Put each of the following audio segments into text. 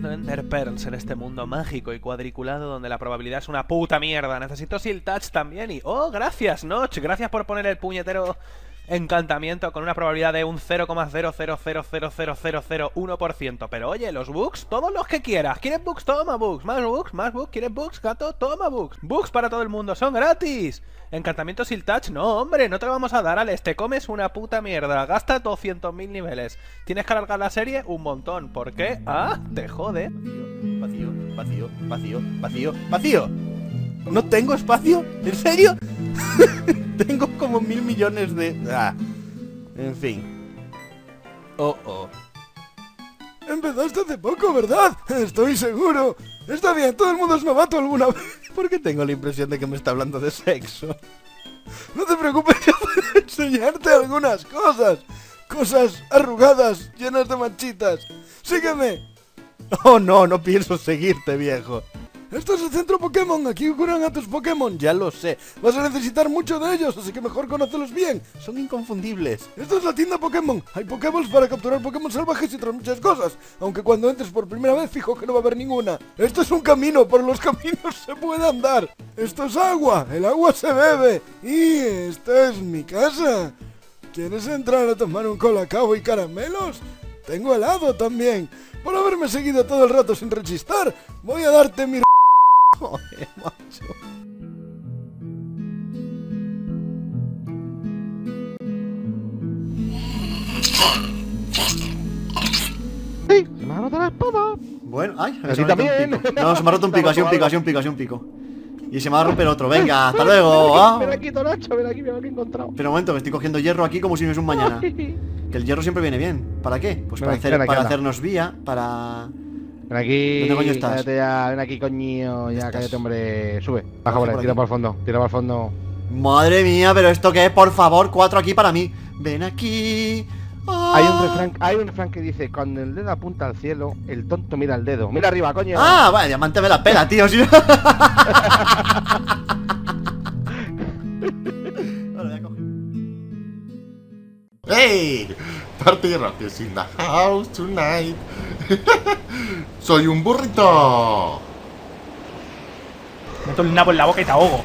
buscando Ender Pearls en este mundo mágico y cuadriculado donde la probabilidad es una puta mierda. Necesito Seal Touch también y... ¡Oh, gracias, Notch! Gracias por poner el puñetero encantamiento con una probabilidad de un 0,0000001%. Pero oye, los bugs, todos los que quieras. ¿Quieres bugs? Toma bugs. Más bugs, más bugs. ¿Quieres bugs, gato? Toma bugs. Bugs para todo el mundo, son gratis. Encantamiento Seal Touch, no, hombre, no te lo vamos a dar, Alex. Te comes una puta mierda. Gasta 200.000 niveles. Tienes que alargar la serie un montón. ¿Por qué? Ah, te jode. Vacío, vacío, vacío, vacío, vacío. ¿No tengo espacio? ¿En serio? Tengo como 1000 millones de... en fin. Empezaste hace poco, ¿verdad? Estoy seguro. Está bien, todo el mundo es novato alguna vez. ¿Por qué tengo la impresión de que me está hablando de sexo? No te preocupes, yo puedo enseñarte algunas cosas. Cosas arrugadas, llenas de manchitas. ¡Sígueme! Oh, no, no pienso seguirte, viejo. Esto es el centro Pokémon, aquí curan a tus Pokémon, ya lo sé. Vas a necesitar mucho de ellos, así que mejor conócelos bien. Son inconfundibles. Esto es la tienda Pokémon. Hay Pokéballs para capturar Pokémon salvajes y otras muchas cosas. Aunque cuando entres por primera vez, fijo que no va a haber ninguna. Esto es un camino, por los caminos se puede andar. Esto es agua, el agua se bebe. Y esta es mi casa. ¿Quieres entrar a tomar un colacao y caramelos? Tengo helado también. Por haberme seguido todo el rato sin rechistar, voy a darte mi... Joder, macho. ¡Sí! ¡Se me ha roto la espada! Bueno, ay, ¿A ti también? No, se me ha roto un pico, así un pico, así un pico, así un pico. Y se me va a romper otro, venga, hasta luego. Ven aquí, Tonacho, ven aquí, he encontrado. Pero un momento, que estoy cogiendo hierro aquí como si no es un mañana. Que el hierro siempre viene bien. ¿Para qué? Pues para, hacernos vía, para... Ven aquí, ¿dónde coño estás? cállate ya, ven aquí, coño, ya, cállate, hombre. Sube, baja por ahí, por tira aquí. para el fondo, tira para el fondo. Madre mía, pero ¿esto qué es? Por favor, 4 aquí para mí. Ven aquí. Hay un refrán que dice, cuando el dedo apunta al cielo, el tonto mira al dedo. Mira arriba, coño. Ah, vale, diamante me la pela, tío. ¿Sí? ¡Hey! Party Rock is in the house tonight. ¡Soy un burrito! Meto el nabo en la boca y te ahogo.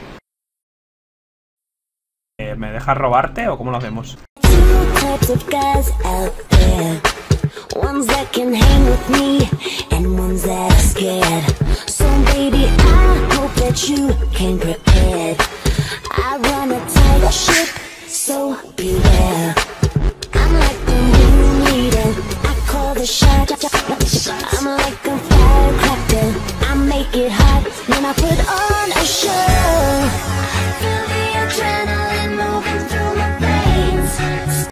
¿Me dejas robarte o cómo lo hacemos? Types of guys out there, ones that can hang with me and ones that are scared. So baby, I hope that you came prepared. I run a tight ship, so beware. I'm like the room leader, I call the shot. I'm like a firecracker, I make it hot when I put on a show.